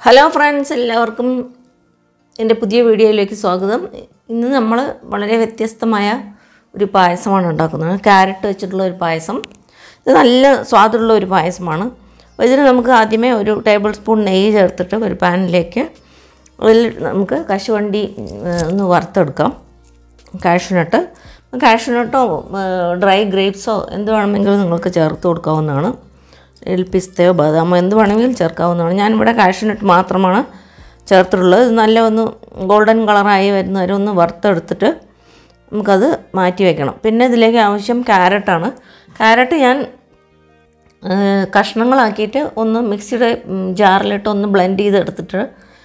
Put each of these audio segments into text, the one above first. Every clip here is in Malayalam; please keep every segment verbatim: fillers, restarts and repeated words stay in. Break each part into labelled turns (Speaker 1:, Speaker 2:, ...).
Speaker 1: ഹലോ ഫ്രണ്ട്സ്, എല്ലാവർക്കും എൻ്റെ പുതിയ വീഡിയോയിലേക്ക് സ്വാഗതം. ഇന്ന് നമ്മൾ വളരെ വ്യത്യസ്തമായ ഒരു പായസമാണ് ഉണ്ടാക്കുന്നത്. ക്യാരറ്റ് വെച്ചിട്ടുള്ള ഒരു പായസം. ഇത് നല്ല സ്വാദുള്ള ഒരു പായസമാണ്. അപ്പോൾ ഇതിന് നമുക്ക് ആദ്യമേ ഒരു ടേബിൾ സ്പൂൺ നെയ്യ് ചേർത്തിട്ട് ഒരു പാനിലേക്ക് അതിൽ നമുക്ക് കശുവണ്ടി ഒന്ന് വറുത്തെടുക്കാം. കാഷ്യൂനട്ട് കാഷ്യൂനട്ടോ ഡ്രൈ ഗ്രേപ്സോ എന്ത് വേണമെങ്കിലും നിങ്ങൾക്ക് ചേർത്ത് കൊടുക്കാവുന്നതാണ്. പിസ്തയോ ബദാമോ എന്ത് വേണമെങ്കിലും ചേർക്കാവുന്നതാണ്. ഞാനിവിടെ കാഷ്യൂനട്ട് മാത്രമാണ് ചേർത്തിട്ടുള്ളത്. ഇത് നല്ല ഒന്ന് ഗോൾഡൻ കളറായി വരുന്നവരെ ഒന്ന് വറുത്തെടുത്തിട്ട് നമുക്കത് മാറ്റി വയ്ക്കണം. പിന്നെ ഇതിലേക്ക് ആവശ്യം ക്യാരറ്റാണ്. ക്യാരറ്റ് ഞാൻ കഷ്ണങ്ങളാക്കിയിട്ട് ഒന്ന് മിക്സിയുടെ ജാറിലിട്ട് ഒന്ന് ബ്ലെൻഡ് ചെയ്തെടുത്തിട്ട്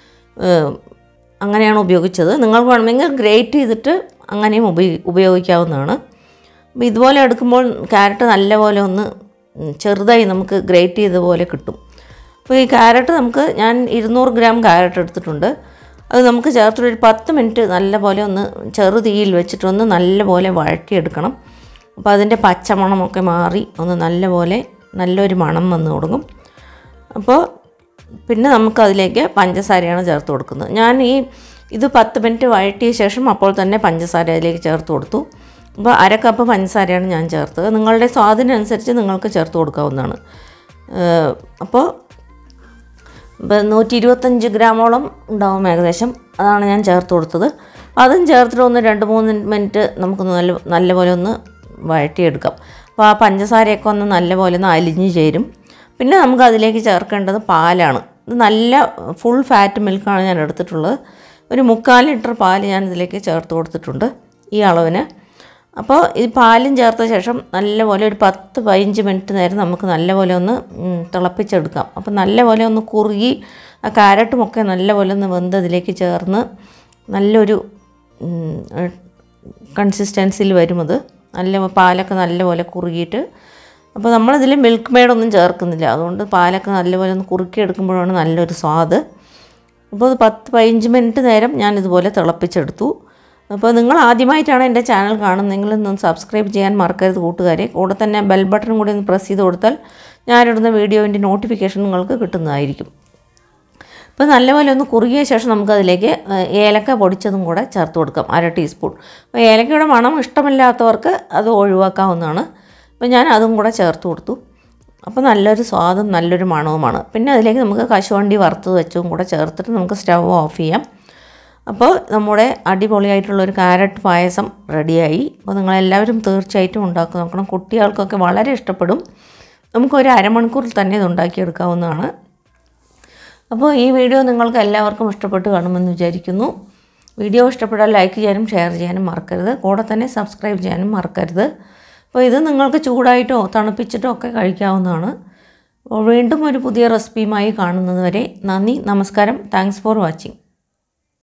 Speaker 1: അങ്ങനെയാണ് ഉപയോഗിച്ചത്. നിങ്ങൾക്ക് വേണമെങ്കിൽ ഗ്രേറ്റ് ചെയ്തിട്ട് അങ്ങനെയും ഉപയോഗി ഉപയോഗിക്കാവുന്നതാണ്. അപ്പോൾ ഇതുപോലെ എടുക്കുമ്പോൾ ക്യാരറ്റ് നല്ലപോലെ ഒന്ന് ചെറുതായി നമുക്ക് ഗ്രേറ്റ് ചെയ്ത പോലെ കിട്ടും. അപ്പോൾ ഈ ക്യാരറ്റ് നമുക്ക് ഞാൻ ഇരുന്നൂറ് ഗ്രാം ക്യാരറ്റ് എടുത്തിട്ടുണ്ട്. അത് നമുക്ക് ചേർത്തൊരു പത്ത് മിനിറ്റ് നല്ലപോലെ ഒന്ന് ചെറു തീയിൽ വെച്ചിട്ടൊന്ന് നല്ലപോലെ വഴറ്റിയെടുക്കണം. അപ്പോൾ അതിൻ്റെ പച്ചമണമൊക്കെ മാറി ഒന്ന് നല്ലപോലെ നല്ലൊരു മണം വന്ന് തുടങ്ങും. അപ്പോൾ പിന്നെ നമുക്കതിലേക്ക് പഞ്ചസാരയാണ് ചേർത്ത് കൊടുക്കുന്നത്. ഞാൻ ഈ ഇത് പത്ത് മിനിറ്റ് വഴറ്റിയ ശേഷം അപ്പോൾ തന്നെ പഞ്ചസാര അതിലേക്ക് ചേർത്ത് കൊടുത്തു. അപ്പോൾ അര കപ്പ് പഞ്ചസാരയാണ് ഞാൻ ചേർത്തത്. നിങ്ങളുടെ സ്വാദിനനുസരിച്ച് നിങ്ങൾക്ക് ചേർത്ത് കൊടുക്കാവുന്നതാണ്. അപ്പോൾ നൂറ്റി ഇരുപത്തഞ്ച് ഗ്രാമോളം ഉണ്ടാവും ഏകദേശം. അതാണ് ഞാൻ ചേർത്ത് കൊടുത്തത്. അതും ചേർത്തിട്ട് ഒന്ന് രണ്ട് മൂന്ന് മിനിറ്റ് നമുക്കൊന്ന് നല്ല നല്ലപോലെ ഒന്ന് വഴറ്റിയെടുക്കാം. അപ്പോൾ ആ പഞ്ചസാരയൊക്കെ ഒന്ന് നല്ലപോലെ ഒന്ന് അലിഞ്ഞ് ചേരും. പിന്നെ നമുക്ക് അതിലേക്ക് ചേർക്കേണ്ടത് പാലാണ്. ഇത് നല്ല ഫുൾ ഫാറ്റ് മിൽക്കാണ് ഞാൻ എടുത്തിട്ടുള്ളത്. ഒരു മുക്കാൽ ലിറ്റർ പാൽ ഞാൻ ഇതിലേക്ക് ചേർത്ത് കൊടുത്തിട്ടുണ്ട് ഈ അളവിന്. അപ്പോൾ ഈ പാലും ചേർത്ത ശേഷം നല്ലപോലെ ഒരു പത്ത് പതിനഞ്ച് മിനിറ്റ് നേരം നമുക്ക് നല്ലപോലെ ഒന്ന് തിളപ്പിച്ചെടുക്കാം. അപ്പോൾ നല്ലപോലെ ഒന്ന് കുറുകി ആ ക്യാരറ്റുമൊക്കെ നല്ലപോലെ ഒന്ന് വെന്ത് അതിലേക്ക് ചേർന്ന് നല്ലൊരു കൺസിസ്റ്റൻസിയിൽ വരും. അത് നല്ല പാലൊക്കെ നല്ലപോലെ കുറുകിയിട്ട്, അപ്പോൾ നമ്മളിതിൽ മിൽക്ക് മെയ്ഡൊന്നും ചേർക്കുന്നില്ല. അതുകൊണ്ട് പാലൊക്കെ നല്ലപോലെ ഒന്ന് കുറുക്കിയെടുക്കുമ്പോഴാണ് നല്ലൊരു സ്വാദ്. അപ്പോൾ അത് പത്ത് പതിനഞ്ച് മിനിറ്റ് നേരം ഞാനിതുപോലെ തിളപ്പിച്ചെടുത്തു. അപ്പോൾ നിങ്ങൾ ആദ്യമായിട്ടാണ് എൻ്റെ ചാനൽ കാണുന്നതെങ്കിൽ ഒന്ന് സബ്സ്ക്രൈബ് ചെയ്യാൻ മറക്കരുത് കൂട്ടുകാരെ. കൂടെ തന്നെ ബെൽ ബട്ടൺ കൂടി ഒന്ന് പ്രസ് ചെയ്ത് കൊടുത്താൽ ഞാനിടുന്ന വീഡിയോൻ്റെ നോട്ടിഫിക്കേഷൻ നിങ്ങൾക്ക് കിട്ടുന്നതായിരിക്കും. അപ്പോൾ നല്ലപോലെ ഒന്ന് കുറുകിയ ശേഷം നമുക്കതിലേക്ക് ഏലക്ക പൊടിച്ചതും കൂടെ ചേർത്ത് കൊടുക്കാം, അര ടീസ്പൂൺ. അപ്പോൾ ഏലക്കയുടെ മണം ഇഷ്ടമില്ലാത്തവർക്ക് അത് ഒഴിവാക്കാവുന്നതാണ്. അപ്പോൾ ഞാൻ അതും കൂടെ ചേർത്ത് കൊടുത്തു. അപ്പോൾ നല്ലൊരു സ്വാദും നല്ലൊരു മണവുമാണ്. പിന്നെ അതിലേക്ക് നമുക്ക് കശുവണ്ടി വറുത്തത് വെച്ചതും കൂടെ ചേർത്തിട്ട് നമുക്ക് സ്റ്റവ് ഓഫ് ചെയ്യാം. അപ്പോൾ നമ്മുടെ അടിപൊളിയായിട്ടുള്ളൊരു ക്യാരറ്റ് പായസം റെഡിയായി. അപ്പോൾ നിങ്ങളെല്ലാവരും തീർച്ചയായിട്ടും ഉണ്ടാക്കി നോക്കണം. കുട്ടികൾക്കൊക്കെ വളരെ ഇഷ്ടപ്പെടും. നമുക്കൊരു അരമണിക്കൂറിൽ തന്നെ ഇത് ഉണ്ടാക്കിയെടുക്കാവുന്നതാണ്. അപ്പോൾ ഈ വീഡിയോ നിങ്ങൾക്ക് എല്ലാവർക്കും ഇഷ്ടപ്പെട്ട് കാണുമെന്ന് വിചാരിക്കുന്നു. വീഡിയോ ഇഷ്ടപ്പെട്ടാൽ ലൈക്ക് ചെയ്യാനും ഷെയർ ചെയ്യാനും മറക്കരുത്. കൂടെ തന്നെ സബ്സ്ക്രൈബ് ചെയ്യാനും മറക്കരുത്. അപ്പോൾ ഇത് നിങ്ങൾക്ക് ചൂടായിട്ടോ തണുപ്പിച്ചിട്ടോ ഒക്കെ കഴിക്കാവുന്നതാണ്. വീണ്ടും ഒരു പുതിയ റെസിപ്പിയുമായി കാണുന്നത് വരെ നന്ദി, നമസ്കാരം. Thanks for watching.